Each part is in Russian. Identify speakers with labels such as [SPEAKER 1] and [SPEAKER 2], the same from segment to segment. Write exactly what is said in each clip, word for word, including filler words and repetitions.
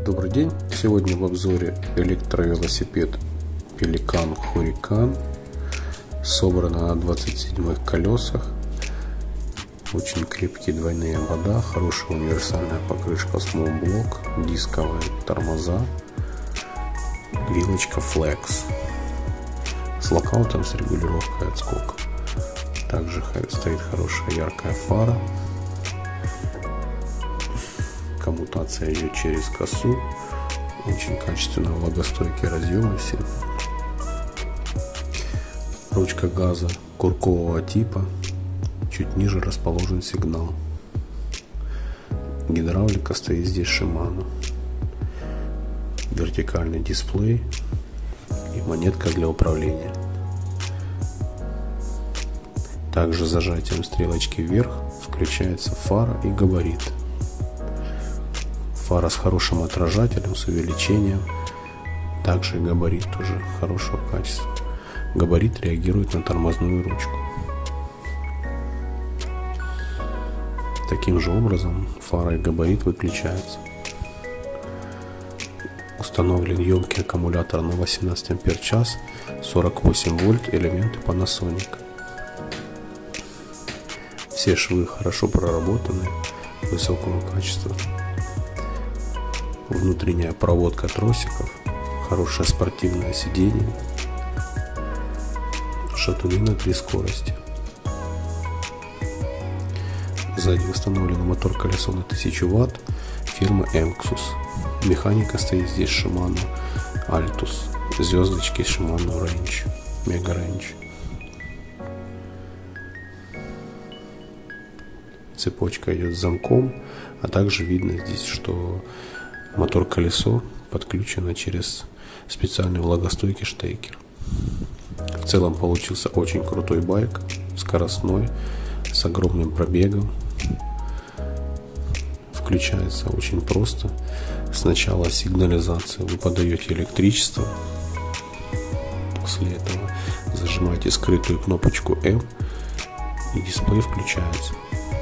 [SPEAKER 1] Добрый день! Сегодня в обзоре электровелосипед Pelican Hurricane. Собрано на двадцати седьмых колесах. Очень крепкие двойные обода, хорошая универсальная покрышка Small Block, дисковые тормоза, вилочка Flex с локаутом с регулировкой отскока. Также стоит хорошая яркая фара, коммутация ее через косу, очень качественно влагостойкие разъемы все. Ручка газа куркового типа, чуть ниже расположен сигнал. Гидравлика стоит здесь Shimano. Вертикальный дисплей и монетка для управления. Также зажатием стрелочки вверх включается фара и габарит. Фара с хорошим отражателем, с увеличением. Также габарит тоже хорошего качества. Габарит реагирует на тормозную ручку. Таким же образом фара и габарит выключаются. Установлен емкий аккумулятор на восемнадцать ампер час, сорок восемь вольт, элементы Panasonic. Все швы хорошо проработаны, высокого качества. Внутренняя проводка тросиков, хорошее спортивное сиденье, шатуны на три скорости. Сзади установлен мотор-колесо на тысячу ватт фирмы Emxus. Механика стоит здесь Shimano Altus. Звездочки Shimano Range, Mega Range. Цепочка идет с замком, а также видно здесь, что мотор-колесо подключено через специальный влагостойкий штекер. В целом получился очень крутой байк, скоростной, с огромным пробегом. Включается очень просто. Сначала сигнализация, вы подаете электричество, после этого зажимаете скрытую кнопочку М и дисплей включается.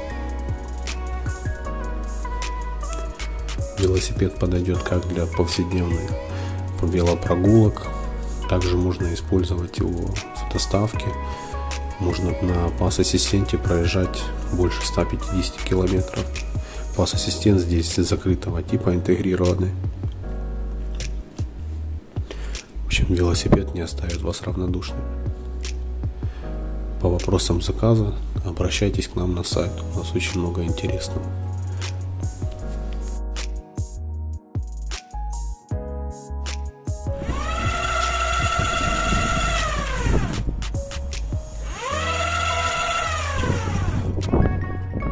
[SPEAKER 1] Велосипед подойдет как для повседневных велопрогулок, также можно использовать его в доставке. Можно на пас-ассистенте проезжать больше ста пятидесяти километров. Пас-ассистент здесь закрытого типа, интегрированный. В общем, велосипед не оставит вас равнодушным. По вопросам заказа обращайтесь к нам на сайт, у нас очень много интересного.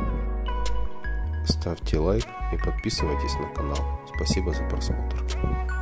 [SPEAKER 1] Ставьте лайк и подписывайтесь на канал. Спасибо за просмотр.